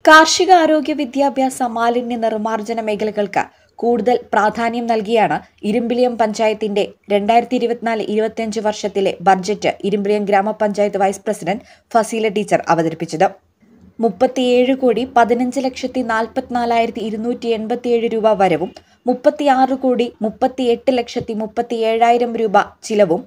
കാർഷിക ആരോഗ്യ വിദ്യാഭ്യാസ മാലിന്യ നിർമ്മാർജ്ജന മേഖലകൾക്ക് കൂടുതൽ പ്രാധാന്യം നൽകിയാണ് ഇരുമ്പിളിയം പഞ്ചായത്തിന്റെ 2024-25 വർഷത്തിലെ ബഡ്ജറ്റ് ഇരുമ്പിളിയം ഗ്രാമപഞ്ചായത്ത് വൈസ് പ്രസിഡന്റ് ഫസീല ടീച്ചർ അവതരിപ്പിച്ചത്. 37,14,44,287 രൂപ വരവും 36,38,37,000 രൂപ ചിലവും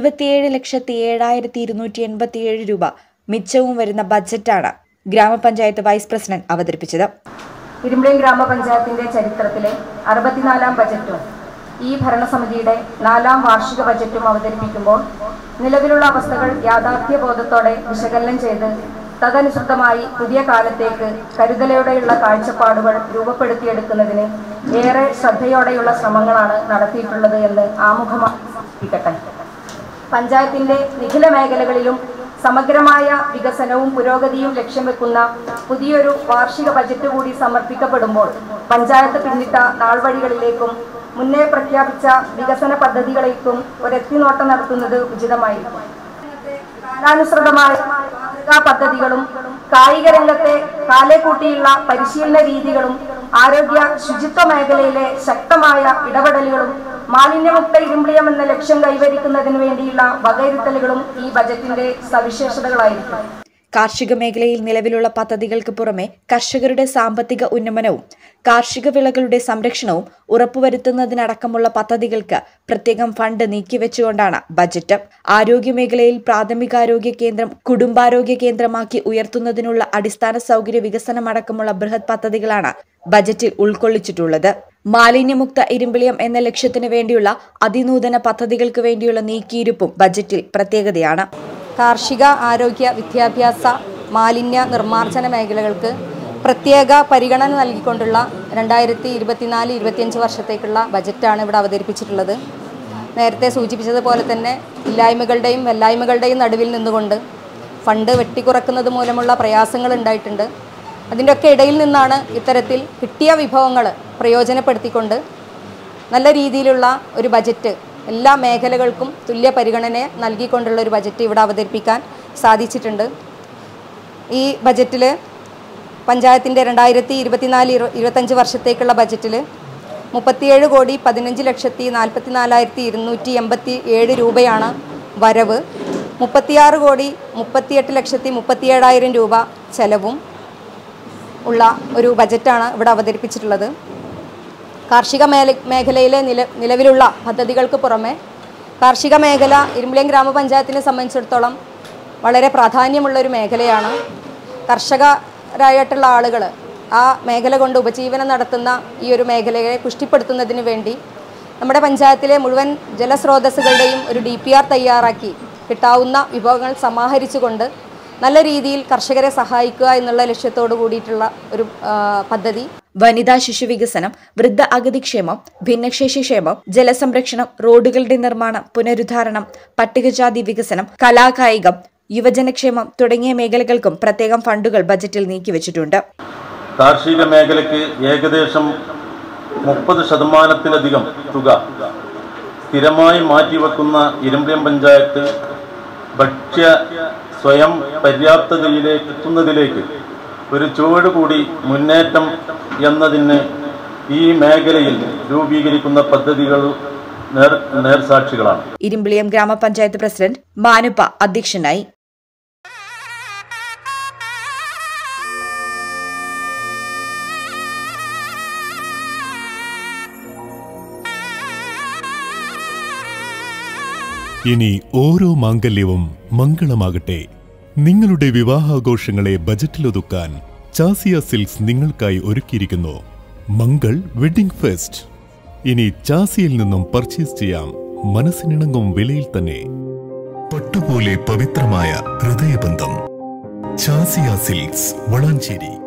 77,07,287 രൂപ മിച്ചവും വരുന്ന ബഡ്ജറ്റാണ് ഗ്രാമപഞ്ചായത്ത് വൈസ് പ്രസിഡന്റ് അവതരിപ്പിച്ചത്. ഇരുമ്പിളിയം ഗ്രാമപഞ്ചായത്തിന്റെ ചരിത്രത്തിലെ 64-ാം ബജറ്റും ഈ ഭരണസമിതിയുടെ 4-ാം വാർഷിക ബജറ്റും അവതരിപ്പിക്കുമ്പോൾ നിലവിലുള്ള അവസ്ഥകൾ യാഥാർത്ഥ്യബോധത്തോടെ വിശകലനം ചെയ്ത് തദനുസൃതമായി പുതിയ കാലത്തേക്ക് കരുതലോടെയുള്ള കാഴ്ചപ്പാടുകൾ രൂപപ്പെടുത്തിയെടുക്കുന്നതിന് ഏറെ ശ്രദ്ധയോടെയുള്ള ശ്രമങ്ങളാണ് നടത്തിയിട്ടുള്ളത് എന്ന് ആമുഖമായി സൂചിപ്പിക്കട്ടെ. പഞ്ചായത്തിന്റെ നിഖില മേഖലകളിലും സമഗ്രമായ വികസനവും പുരോഗതിയും ലക്ഷ്യം വെക്കുന്ന പുതിയൊരു വാർഷിക ബജറ്റ് കൂടി സമർപ്പിക്കപ്പെടുമ്പോൾ പഞ്ചായത്ത് പിന്നിട്ട നാൾവഴികളിലേക്കും മുന്നേ പ്രഖ്യാപിച്ച വികസന പദ്ധതികളിലേക്കും ഒരെത്തിനോട്ടം നടത്തുന്നത് ഉചിതമായിരിക്കും. കാലാനുസൃതമായ മാതൃകാ പദ്ധതികളും കായിക രംഗത്തെ കാലേക്കൂട്ടിയുള്ള പരിശീലന രീതികളും ആരോഗ്യ ശുചിത്വ മേഖലയിലെ ശക്തമായ ഇടപെടലുകളും മാലിന്യമുക്ത ഇരുമ്പിളിയം എന്ന ലക്ഷ്യം കൈവരിക്കുന്നതിന് വേണ്ടിയുള്ള വകയിരുത്തലുകളും ഈ ബജറ്റിന്റെ സവിശേഷതകളായിരിക്കും. കാർഷിക മേഖലയിൽ നിലവിലുള്ള പദ്ധതികൾക്ക് പുറമെ കർഷകരുടെ സാമ്പത്തിക ഉന്നമനവും കാർഷിക വിളകളുടെ സംരക്ഷണവും ഉറപ്പുവരുത്തുന്നതിനടക്കമുള്ള പദ്ധതികൾക്ക് പ്രത്യേകം ഫണ്ട് നീക്കിവെച്ചുകൊണ്ടാണ് ബജറ്റ്. ആരോഗ്യമേഖലയിൽ പ്രാഥമികാരോഗ്യ കേന്ദ്രം കുടുംബാരോഗ്യ കേന്ദ്രമാക്കി ഉയർത്തുന്നതിനുള്ള അടിസ്ഥാന സൗകര്യ വികസനമടക്കമുള്ള ബൃഹത് പദ്ധതികളാണ് ബജറ്റിൽ ഉൾക്കൊള്ളിച്ചിട്ടുള്ളത്. മാലിന്യമുക്ത ഇരുമ്പിളിയം എന്ന ലക്ഷ്യത്തിന് വേണ്ടിയുള്ള അതിനൂതന പദ്ധതികൾക്ക് വേണ്ടിയുള്ള നീക്കിയിരുപ്പും ബജറ്റിൽ പ്രത്യേകതയാണ്. കാർഷിക ആരോഗ്യ വിദ്യാഭ്യാസ മാലിന്യ നിർമ്മാർജ്ജന മേഖലകൾക്ക് പ്രത്യേക പരിഗണന നൽകിക്കൊണ്ടുള്ള 2024-25 വർഷത്തേക്കുള്ള ബജറ്റാണ് ഇവിടെ അവതരിപ്പിച്ചിട്ടുള്ളത്. നേരത്തെ സൂചിപ്പിച്ചതുപോലെ തന്നെ ഇല്ലായ്മകളുടെയും വെല്ലായ്മകളുടെയും നടുവിൽ നിന്നുകൊണ്ട് ഫണ്ട് വെട്ടിക്കുറക്കുന്നത് മൂലമുള്ള പ്രയാസങ്ങൾ ഉണ്ടായിട്ടുണ്ട്. അതിൻ്റെയൊക്കെ ഇടയിൽ നിന്നാണ് ഇത്തരത്തിൽ കിട്ടിയ വിഭവങ്ങൾ പ്രയോജനപ്പെടുത്തിക്കൊണ്ട് നല്ല രീതിയിലുള്ള ഒരു ബജറ്റ് എല്ലാ മേഖലകൾക്കും തുല്യ പരിഗണന നൽകിക്കൊണ്ടുള്ള ഒരു ബജറ്റ് ഇവിടെ അവതരിപ്പിക്കാൻ സാധിച്ചിട്ടുണ്ട്. ഈ ബജറ്റിൽ പഞ്ചായത്തിൻ്റെ 2024-25 വർഷത്തേക്കുള്ള ബജറ്റിൽ 37,15,44,287 രൂപയാണ് വരവ്, 36,38,37,000 രൂപ ചെലവും ഉള്ള ഒരു ബജറ്റാണ് ഇവിടെ അവതരിപ്പിച്ചിട്ടുള്ളത്. കാർഷിക മേഖലയിലെ നിലവിലുള്ള പദ്ധതികൾക്ക് പുറമെ കാർഷിക മേഖല ഇരുമ്പിളിയം ഗ്രാമപഞ്ചായത്തിനെ സംബന്ധിച്ചിടത്തോളം വളരെ പ്രാധാന്യമുള്ളൊരു മേഖലയാണ്. കർഷകരായിട്ടുള്ള ആളുകൾ ആ മേഖല കൊണ്ട് ഉപജീവനം നടത്തുന്ന ഈ ഒരു മേഖലയെ പുഷ്ടിപ്പെടുത്തുന്നതിന് വേണ്ടി നമ്മുടെ പഞ്ചായത്തിലെ മുഴുവൻ ജലസ്രോതസ്സുകളുടെയും ഒരു DPR തയ്യാറാക്കി കിട്ടാവുന്ന വിഭവങ്ങൾ സമാഹരിച്ചുകൊണ്ട് നല്ല രീതിയിൽ കർഷകരെ സഹായിക്കുക എന്നുള്ള ലക്ഷ്യത്തോടു കൂടിയിട്ടുള്ള ഒരു പദ്ധതി. വനിതാ ശിശു വികസനം, വൃദ്ധ അഗതിക്ഷേമം, ഭിന്നശേഷി ക്ഷേമം, ജലസംരക്ഷണം, റോഡുകളുടെ നിർമ്മാണം, പുനരുദ്ധാരണം, പട്ടികജാതി വികസനം, കലാകായികം, യുവജനക്ഷേമം തുടങ്ങിയ മേഖലകൾക്കും പ്രത്യേകം ഫണ്ടുകൾ ബജറ്റിൽ നീക്കിവെച്ചിട്ടുണ്ട്. കാർഷിക മേഖലയ്ക്ക് ഏകദേശം 30% തുക സ്ഥിരമായി മാറ്റിവെക്കുന്ന ഇരുമ്പിളിയം പഞ്ചായത്ത് ഭക്ഷ്യ സ്വയം പര്യാപ്തതയിലേക്ക് എത്തുന്നതിലേക്ക് ഒരു ചുവട് കൂടി മുന്നേറ്റം എന്നതിന് ഈ മേഖലയിൽ രൂപീകരിക്കുന്ന പദ്ധതികൾ നേർസാക്ഷികളാണ്. ഇരുമ്പിളിയം ഗ്രാമപഞ്ചായത്ത് പ്രസിഡന്റ് മാനുപ്പ അധ്യക്ഷനായി. ഇനി ഓരോ മാംഗല്യവും മംഗളമാകട്ടെ. നിങ്ങളുടെ വിവാഹാഘോഷങ്ങളെ ബജറ്റിലൊതുക്കാൻ ചാസിയ സിൽക്സ് നിങ്ങൾക്കായി ഒരുക്കിയിരിക്കുന്നു മംഗൾ വെഡിംഗ് ഫെസ്റ്റ്. ഇനി ചാസിയിൽ നിന്നും പർച്ചേസ് ചെയ്യാം മനസ്സിനിണങ്ങും വിലയിൽ തന്നെ. പട്ടുപോലെ പവിത്രമായ ഹൃദയബന്ധം. ചാസിയ സിൽക്സ് വളാഞ്ചേരി.